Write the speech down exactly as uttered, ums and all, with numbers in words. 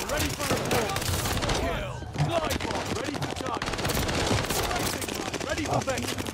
bomb ready for report. Kill. Glide bomb ready for target. Racing run ready for vector.